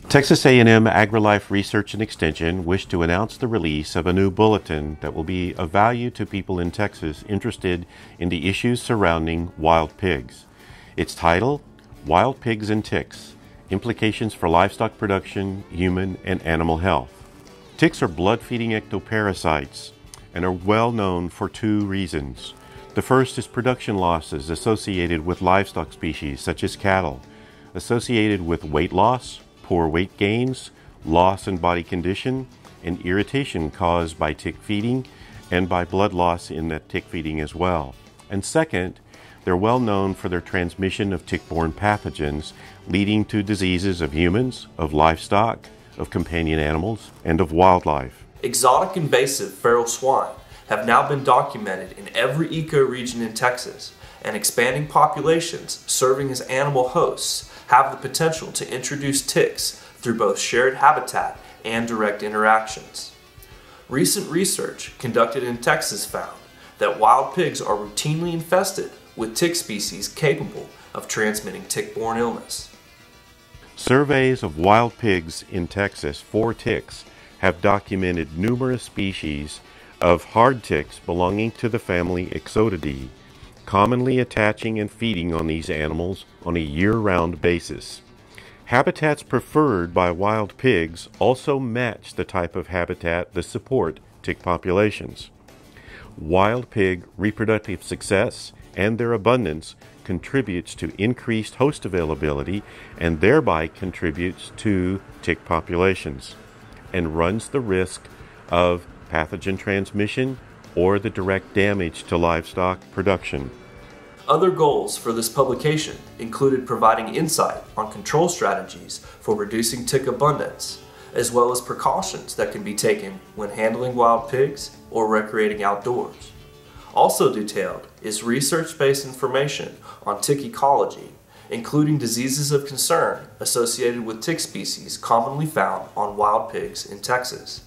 Texas A&M AgriLife Research and Extension wish to announce the release of a new bulletin that will be of value to people in Texas interested in the issues surrounding wild pigs. Its title, Wild Pigs and Ticks, Implications for Livestock Production, Human and Animal Health. Ticks are blood-feeding ectoparasites and are well known for two reasons. The first is production losses associated with livestock species such as cattle, associated with weight loss, poor weight gains, loss in body condition, and irritation caused by tick feeding and by blood loss in that tick feeding as well. And second, they're well known for their transmission of tick-borne pathogens, leading to diseases of humans, of livestock, of companion animals, and of wildlife. Exotic invasive feral swine have now been documented in every ecoregion in Texas, and expanding populations serving as animal hosts have the potential to introduce ticks through both shared habitat and direct interactions. Recent research conducted in Texas found that wild pigs are routinely infested with tick species capable of transmitting tick-borne illness. Surveys of wild pigs in Texas for ticks have documented numerous species of hard ticks belonging to the family Ixotidae, commonly attaching and feeding on these animals on a year-round basis. Habitats preferred by wild pigs also match the type of habitat that support tick populations. Wild pig reproductive success and their abundance contributes to increased host availability and thereby contributes to tick populations and runs the risk of pathogen transmission or the direct damage to livestock production. Other goals for this publication included providing insight on control strategies for reducing tick abundance, as well as precautions that can be taken when handling wild pigs or recreating outdoors. Also detailed is research-based information on tick ecology, including diseases of concern associated with tick species commonly found on wild pigs in Texas.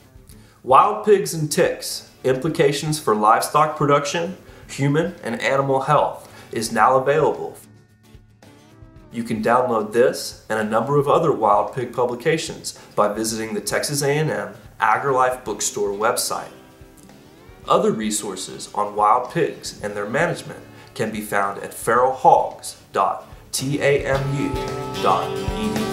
Wild Pigs and Ticks, Implications for Livestock Production, Human and Animal Health is now available. You can download this and a number of other wild pig publications by visiting the Texas A&M AgriLife Bookstore website. Other resources on wild pigs and their management can be found at feralhogs.tamu.edu.